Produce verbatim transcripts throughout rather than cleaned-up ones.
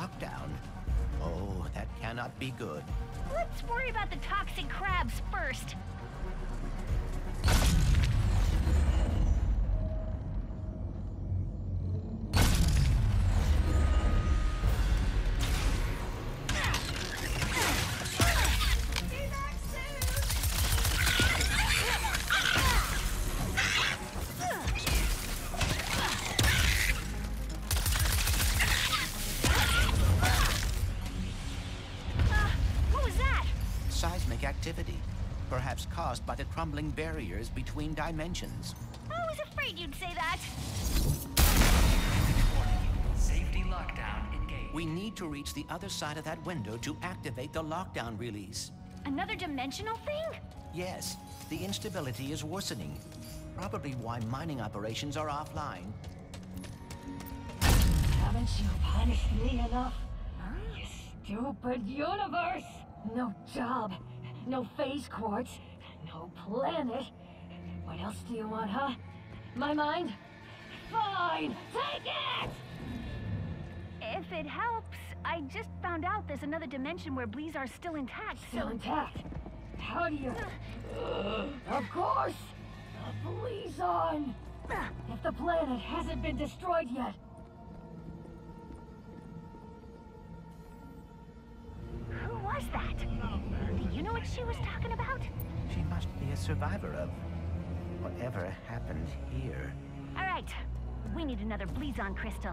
lockdown. Oh, that cannot be good. Let's worry about the toxic crabs first. Seismic activity, perhaps caused by the crumbling barriers between dimensions. I was afraid you'd say that. Safety lockdown engaged. We need to reach the other side of that window to activate the lockdown release. Another dimensional thing? Yes, the instability is worsening. Probably why mining operations are offline. Haven't you punished me enough? Huh? You stupid universe! No job, no phase quartz, no planet. What else do you want, huh? My mind? Fine, take it! If it helps, I just found out there's another dimension where Blizar's still intact. Still so... intact? How do you... Uh, of course! The Blizon! If the planet hasn't been destroyed yet. Who was that? Do you know what she was talking about? She must be a survivor of whatever happened here. All right, we need another Blizon crystal.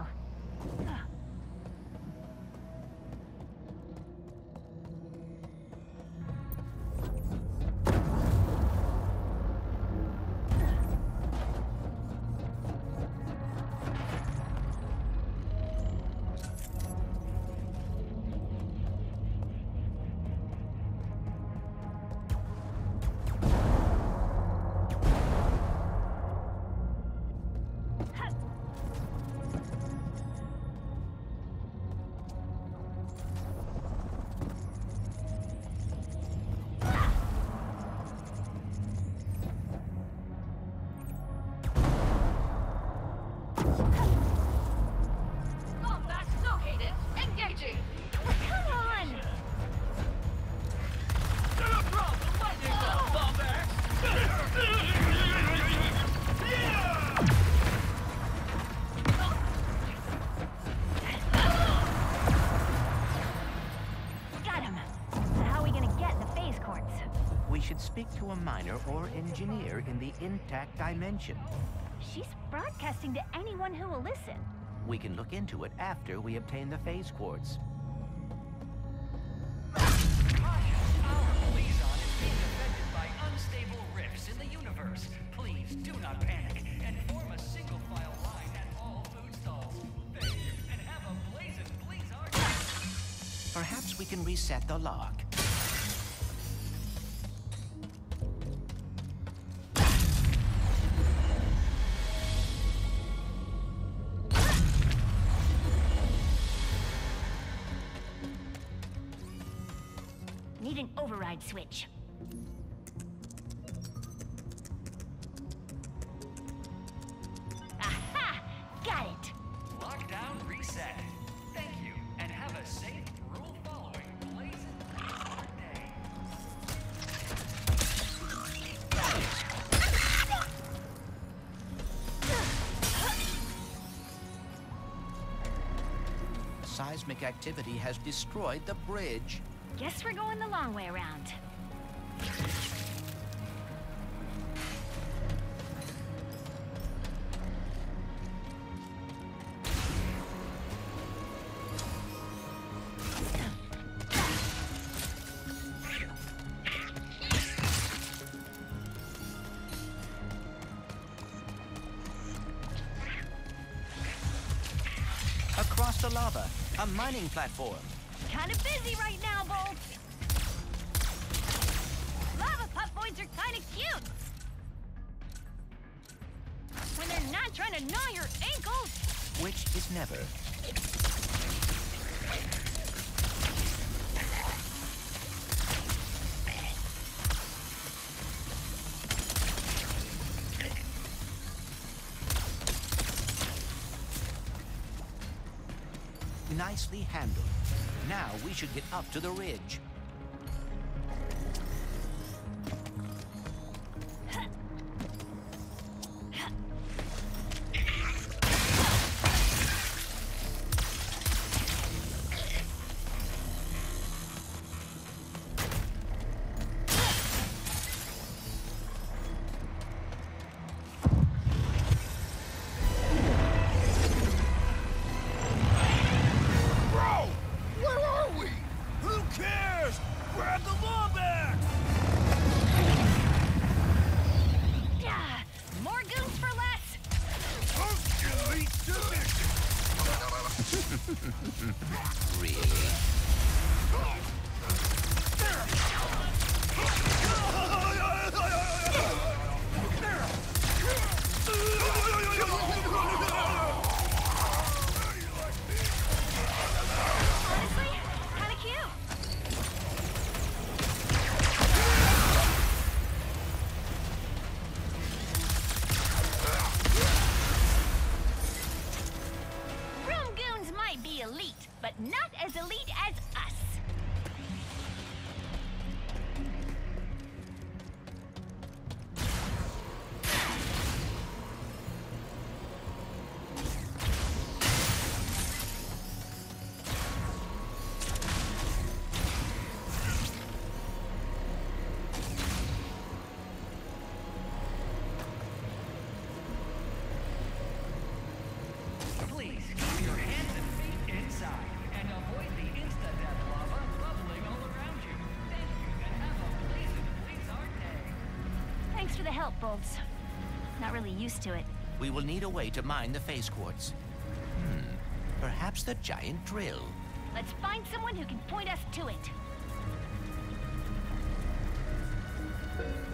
Speak to a miner or engineer in the intact dimension. She's broadcasting to anyone who will listen. We can look into it after we obtain the phase quartz. Caution! Our Blizon is being affected by unstable rifts in the universe. Please do not panic and form a single file line at all food stalls. Thank you, and have a blazing Blizar. Perhaps we can reset the lock. Need an override switch. Aha! Got it! Lockdown reset. Thank you, and have a safe, rule-following, blazing day. Seismic activity has destroyed the bridge. Guess we're going the long way around. Across the lava, a mining platform. Kind of busy right now, Bolt. Lava puffboys are kind of cute. When they're not trying to gnaw your ankles. Which is never. Nicely handled. Now we should get up to the ridge. But not as elite as us. Please keep your hands and feet inside and avoid the insta-death lava bubbling all around you. Thank you and have a pleasant Blizzard day. Thanks for the help, Bolts. Not really used to it. We will need a way to mine the phase quartz. Hmm. Perhaps the giant drill. Let's find someone who can point us to it.